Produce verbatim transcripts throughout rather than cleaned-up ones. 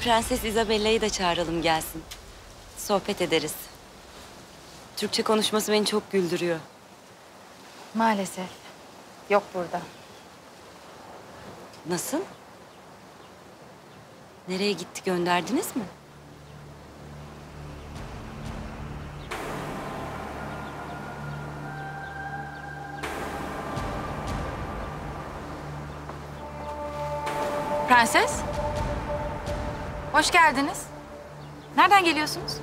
Prenses Isabella'yı da çağıralım gelsin. Sohbet ederiz. Türkçe konuşması beni çok güldürüyor. Maalesef. Yok burada. Nasıl? Nereye gitti, gönderdiniz mi? Prenses. Hoş geldiniz. Nereden geliyorsunuz?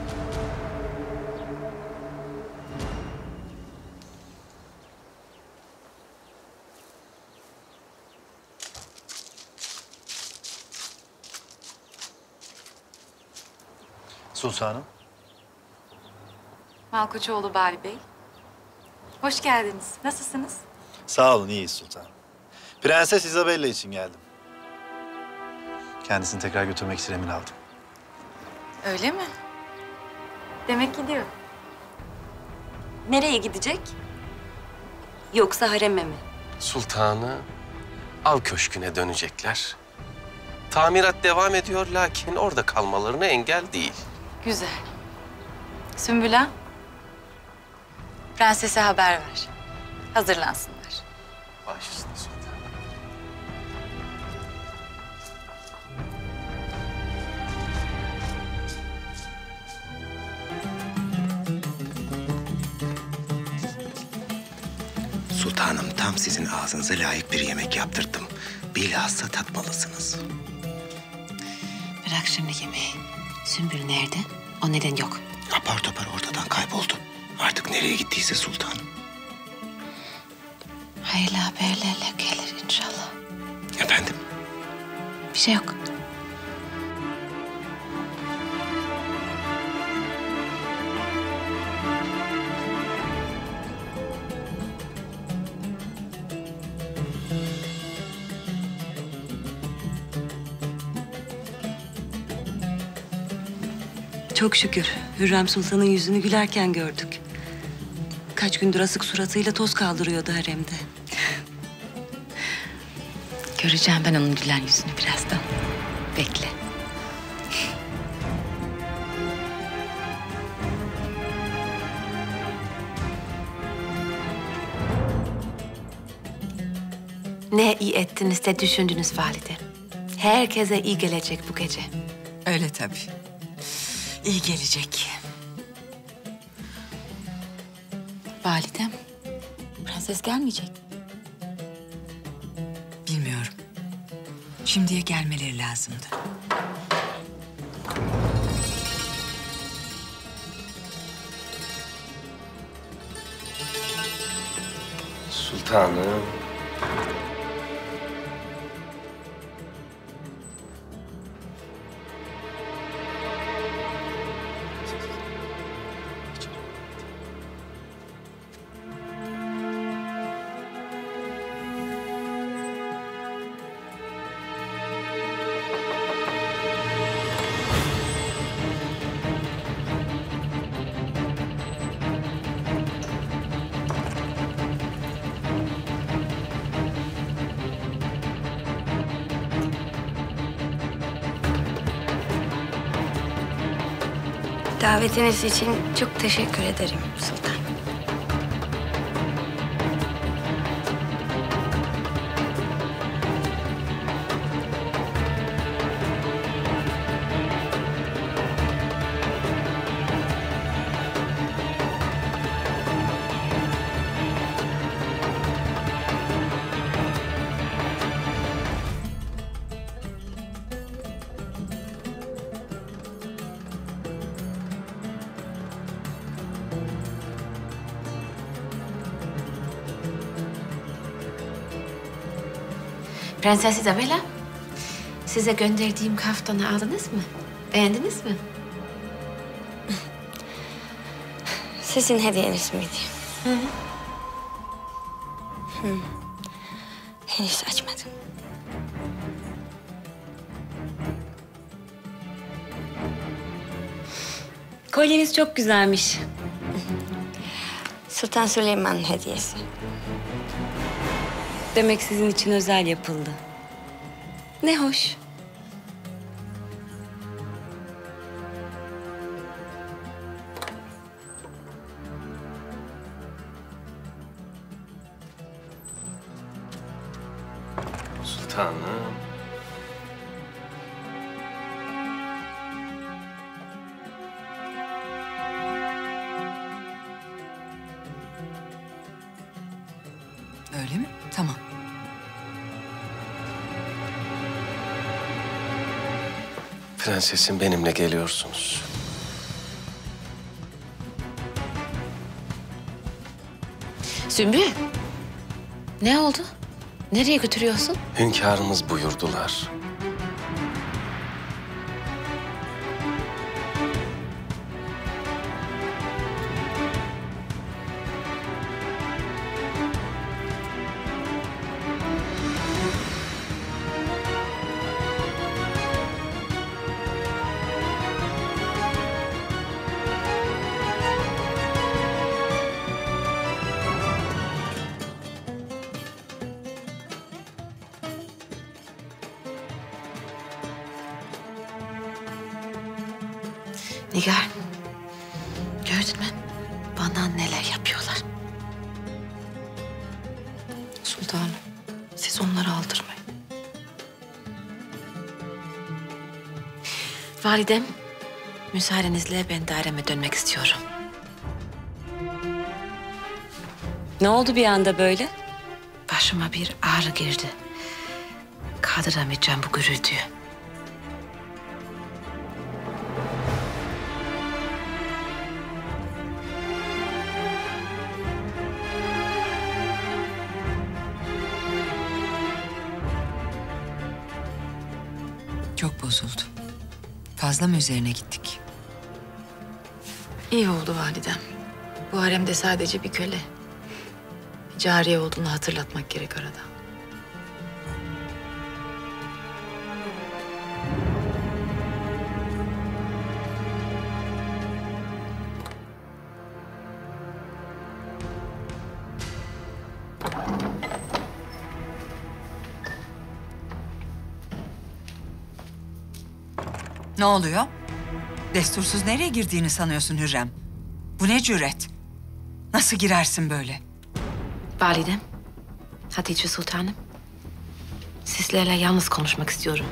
Sultanım. Malkoçoğlu Bali Bey. Hoş geldiniz. Nasılsınız? Sağ olun, iyiyiz sultanım. Prenses Isabella için geldim. Kendisini tekrar götürmek için emin aldım. Öyle mi? Demek gidiyor. Nereye gidecek? Yoksa hareme mi? Sultanı av köşküne dönecekler. Tamirat devam ediyor lakin orada kalmalarına engel değil. Güzel. Sümbüla, prensese haber ver. Hazırlansınlar. Baş üstüne sultanım. Sultanım, tam sizin ağzınıza layık bir yemek yaptırdım. Bilhassa tatmalısınız. Bırak şimdi yemeği. Sümbül nerede? O neden yok. Apar topar ortadan kayboldu. Artık nereye gittiyse sultanım. Hayırlı haberlerle gelir inşallah. Efendim? Bir şey yok. Çok şükür Hürrem Sultan'ın yüzünü gülerken gördük. Kaç gündür asık suratıyla toz kaldırıyordu haremde. Göreceğim ben onun gülen yüzünü birazdan. Bekle. Ne iyi ettiniz de düşündünüz valide. Herkese iyi gelecek bu gece. Öyle tabii. İyi gelecek. Validem, prenses gelmeyecek. Bilmiyorum. Şimdiye gelmeleri lazımdı. Sultanım. Davetiniz için çok teşekkür ederim sultan. Prenses Isabella, size gönderdiğim kaftanı aldınız mı? Beğendiniz mi? Sizin hediyeniz miydi? Hı. Hı. Henüz açmadım. Kolyeniz çok güzelmiş. Sultan Süleyman'ın hediyesi. Demek sizin için özel yapıldı. Ne hoş. Sultanım. Öyle mi? Tamam. Prensesim, benimle geliyorsunuz. Sümbül. Ne oldu? Nereye götürüyorsun? Hünkârımız buyurdular. Nigar, gördün mü? Bana neler yapıyorlar. Sultanım, siz onları aldırmayın. Validem, müsaadenizle ben daireme dönmek istiyorum. Ne oldu bir anda böyle? Başıma bir ağrı girdi. Kaldıramayacağım bu gürültüyü. Çok bozuldu. Fazla mı üzerine gittik? İyi oldu validem. Bu haremde sadece bir köle. Cariye olduğunu hatırlatmak gerek arada. Ne oluyor? Destursuz nereye girdiğini sanıyorsun Hürrem? Bu ne cüret? Nasıl girersin böyle? Validem, Hatice Sultanım. Sizlerle yalnız konuşmak istiyorum.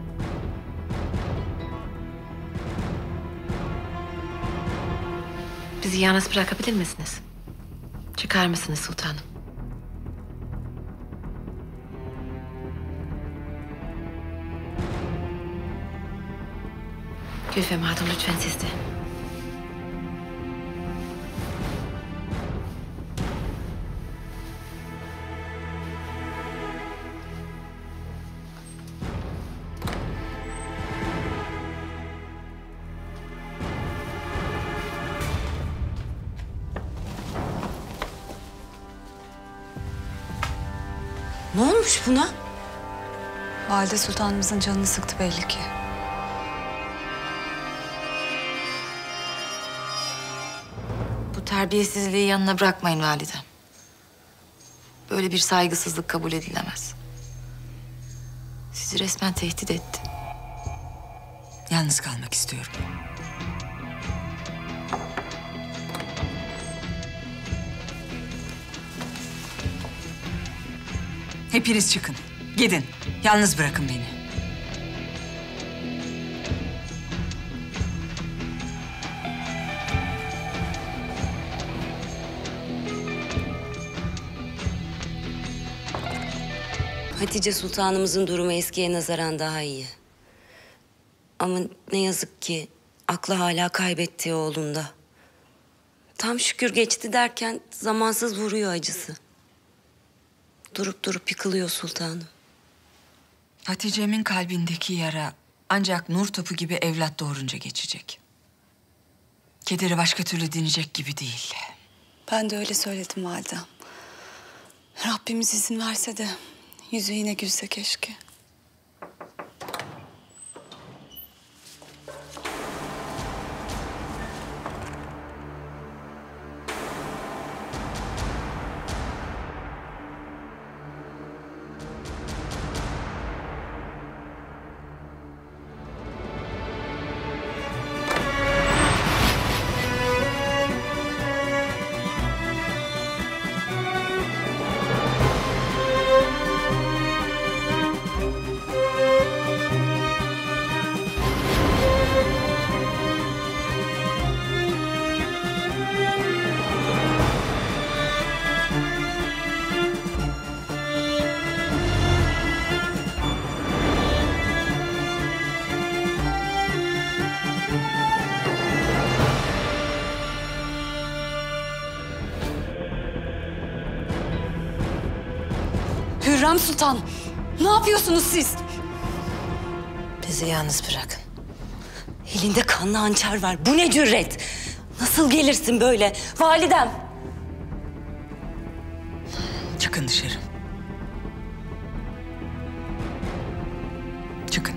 Bizi yalnız bırakabilir misiniz? Çıkar mısınız sultanım? Gülfem Hatun, lütfen siz de. Ne olmuş buna? Valide Sultanımızın canını sıktı belli ki. Bu terbiyesizliği yanına bırakmayın validem. Böyle bir saygısızlık kabul edilemez. Sizi resmen tehdit etti. Yalnız kalmak istiyorum. Hepiniz çıkın. Gidin. Yalnız bırakın beni. Hatice Sultanımızın durumu eskiye nazaran daha iyi. Ama ne yazık ki aklı hala kaybettiği oğlunda. Tam şükür geçti derken zamansız vuruyor acısı. Durup durup yıkılıyor sultanım. Hatice'min kalbindeki yara ancak nur topu gibi evlat doğurunca geçecek. Kederi başka türlü dinecek gibi değil. Ben de öyle söyledim validem. Rabbimiz izin verse de yüzü yine gülse keşke. Hürrem Sultan, ne yapıyorsunuz siz? Bizi yalnız bırakın. Elinde kanlı hançer var. Bu ne cüret? Nasıl gelirsin böyle? Validem. Çıkın dışarı. Çıkın.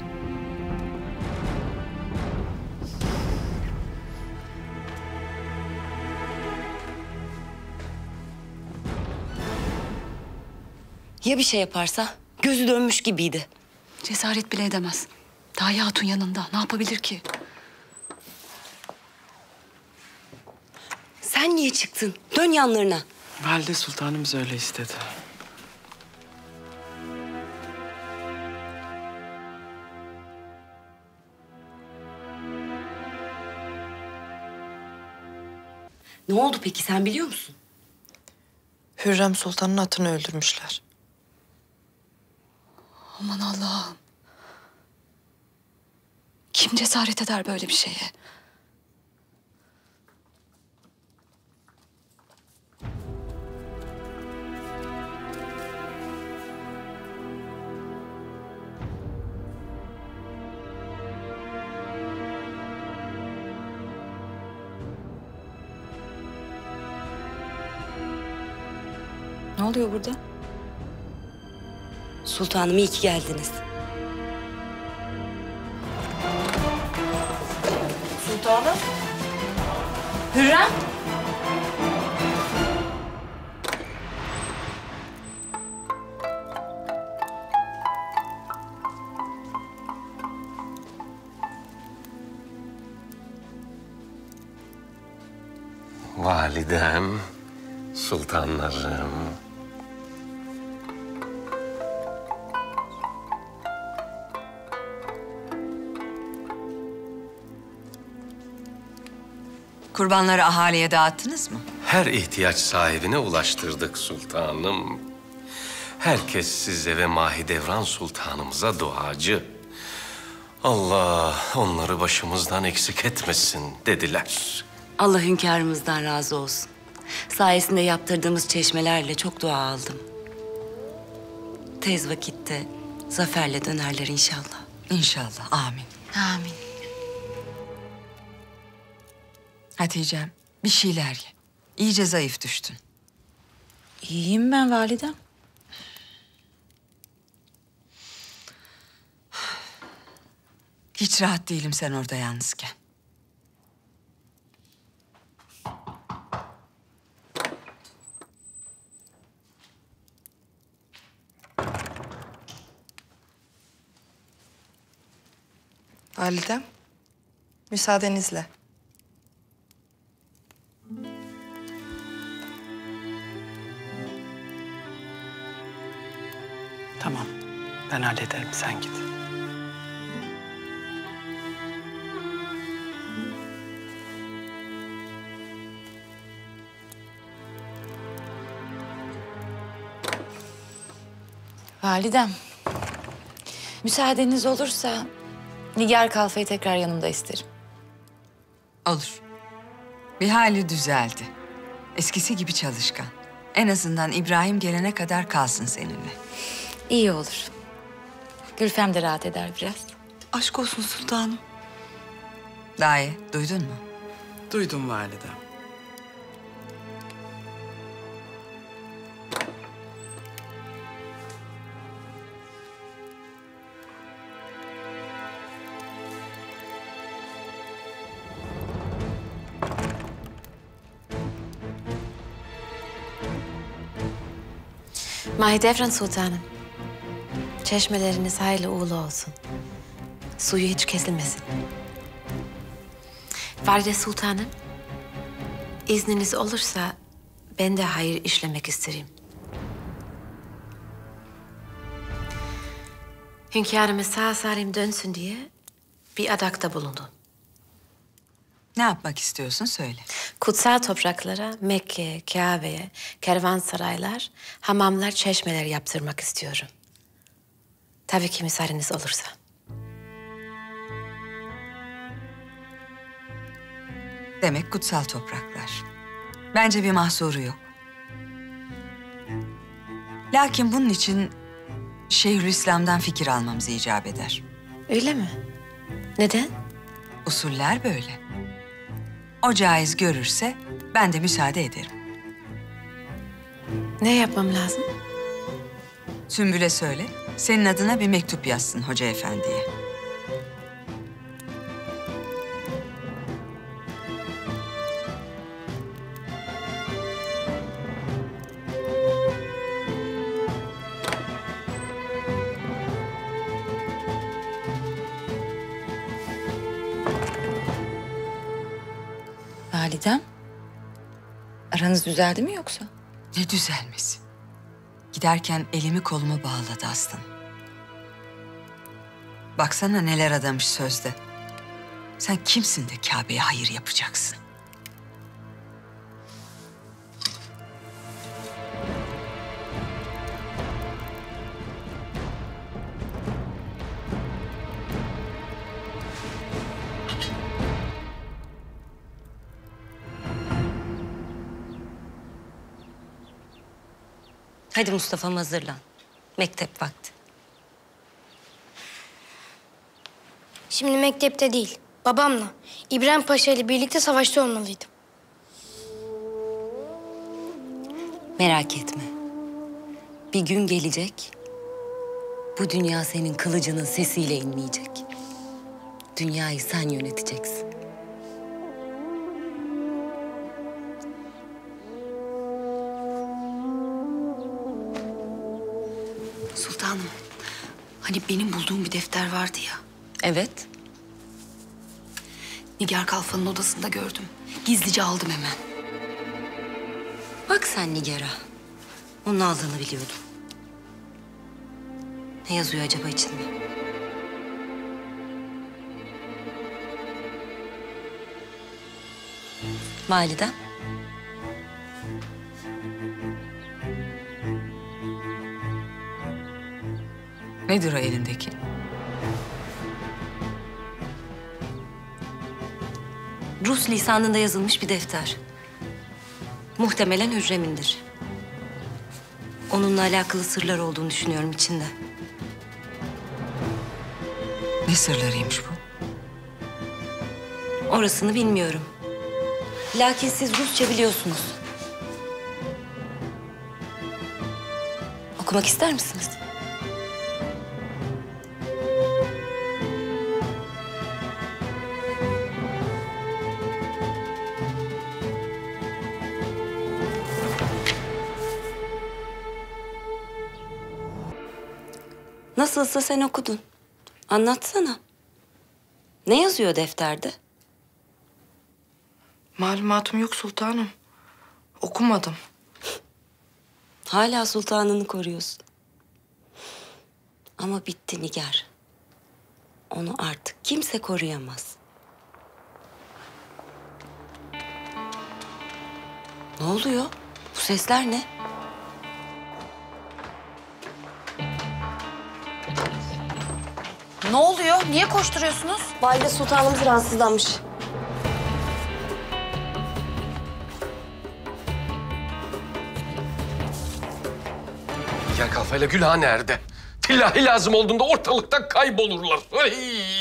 Ya bir şey yaparsa? Gözü dönmüş gibiydi. Cesaret bile edemez. Dahi Hatun yanında. Ne yapabilir ki? Sen niye çıktın? Dön yanlarına. Valide Sultanımız öyle istedi. Ne oldu peki, sen biliyor musun? Hürrem Sultan'ın atını öldürmüşler. Aman Allah'ım. Kim cesaret eder böyle bir şeye? Ne oluyor burada? Sultanım, iyi ki geldiniz. Sultanım. Hürrem. Validem, sultanlarım. Kurbanları ahaliye dağıttınız mı? Her ihtiyaç sahibine ulaştırdık sultanım. Herkes size ve Mahidevran Sultanımıza duacı. Allah onları başımızdan eksik etmesin dediler. Allah hünkârımızdan razı olsun. Sayesinde yaptırdığımız çeşmelerle çok dua aldım. Tez vakitte zaferle dönerler inşallah. İnşallah. Amin. Amin. Hatice'm, bir şeyler ye. İyice zayıf düştün. İyiyim ben validem. Hiç rahat değilim sen orada yalnızken. Validem, müsaadenizle. Tamam, ben hallederim. Sen git. Validem, müsaadeniz olursa Nigar Kalfa'yı tekrar yanımda isterim. Olur. Bir hali düzeldi. Eskisi gibi çalışkan. En azından İbrahim gelene kadar kalsın seninle. İyi olur. Gülfem de rahat eder biraz. Aşk olsun sultanım. Daye, duydun mu? Duydum validem. Mahidevran Sultanım, çeşmeleriniz hayırlı uğurlu olsun. Suyu hiç kesilmesin. Valide Sultanım, izniniz olursa ben de hayır işlemek isterim. Hünkârımız sağ salim dönsün diye bir adakta bulundum. Ne yapmak istiyorsun söyle. Kutsal topraklara, Mekke, Kabe'ye, kervansaraylar, hamamlar, çeşmeler yaptırmak istiyorum. Tabii ki müsaadeniz olursa. Demek kutsal topraklar. Bence bir mahsuru yok. Lakin bunun için Şeyhülislam'dan fikir almamız icap eder. Öyle mi? Neden? Usuller böyle. O caiz görürse ben de müsaade ederim. Ne yapmam lazım? Sümbül'e söyle, senin adına bir mektup yazsın hoca efendiye. Validem, aranız düzeldi mi yoksa? Ne düzelmesi? Giderken elimi kolumu bağladı aslanım. Baksana neler adamış sözde. Sen kimsin de Kabe'ye hayır yapacaksın? Hadi Mustafa'm hazırlan. Mektep vakti. Şimdi mektepte değil, babamla İbrahim Paşa ile birlikte savaşta olmalıydım. Merak etme. Bir gün gelecek. Bu dünya senin kılıcının sesiyle inleyecek. Dünyayı sen yöneteceksin. Sultanım, hani benim bulduğum bir defter vardı ya. Evet. Nigar Kalfa'nın odasında gördüm. Gizlice aldım hemen. Bak sen Nigar'a. Onun aldığını biliyordum. Ne yazıyor acaba içinde? Validem. Nedir o elindeki? Rus lisanında yazılmış bir defter. Muhtemelen Hürrem'indir. Onunla alakalı sırlar olduğunu düşünüyorum içinde. Ne sırlarıymış bu? Orasını bilmiyorum. Lakin siz Rusça biliyorsunuz. Okumak ister misiniz? Nasılsa sen okudun. Anlatsana. Ne yazıyor defterde? Malumatım yok sultanım. Okumadım. Hala sultanını koruyorsun. Ama bitti Nigar. Onu artık kimse koruyamaz. Ne oluyor? Bu sesler ne? Ne oluyor? Niye koşturuyorsunuz? Valide Sultanımız rahatsızlanmış. Nigar Kalfa'yla Gülha nerede? Tillahi lazım olduğunda ortalıktan kaybolurlar. Ay!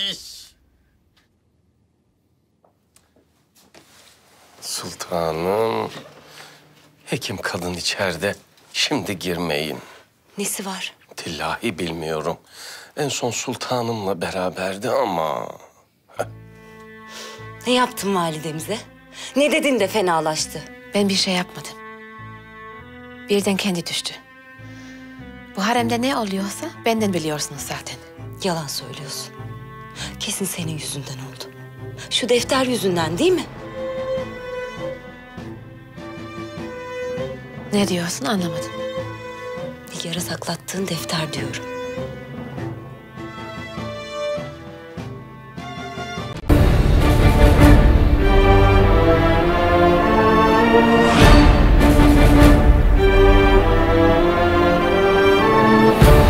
Sultanım, hekim kadın içeride. Şimdi girmeyin. Nesi var? Tillahi bilmiyorum. En son sultanımla beraberdi ama... Ne yaptın validemize? Ne dedin de fenalaştı? Ben bir şey yapmadım. Birden kendi düştü. Bu haremde ne oluyorsa benden biliyorsunuz zaten. Yalan söylüyorsun. Kesin senin yüzünden oldu. Şu defter yüzünden değil mi? Ne diyorsun anlamadım. Nigar'a saklattığın defter diyorum. Yeah.